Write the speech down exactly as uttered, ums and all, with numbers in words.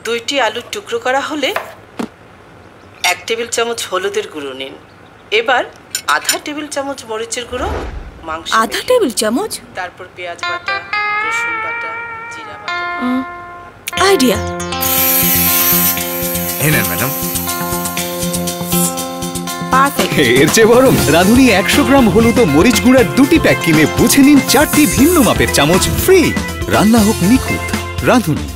দুইটি আলুর টুকরো করা হলে এক টেবিল চামচ হলুদের গুঁড়ো নিন। এবার আধা টেবিল চামচ মরিচের গুঁড়ো মাংস, আধা টেবিল চামচ, তারপর পেঁয়াজ বাটা, রসুন বাটা, জিরা বাটা। আইডিয়া। এই নেন ম্যাডাম। পারফেক্ট। এর চেয়ে বরং রাঁধুনি একশো গ্রাম হলুদ ও মরিচ গুঁড়ার দুটি প্যাক কিনে বুঝে নিন চারটি ভিন্ন মাপের চামচ ফ্রি। রান্না হোক নিখুঁত, রাঁধুনি।